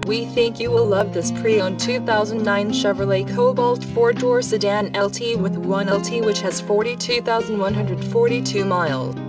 We think you will love this pre-owned 2009 Chevrolet Cobalt 4-door sedan LT with 1 LT which has 42,142 miles.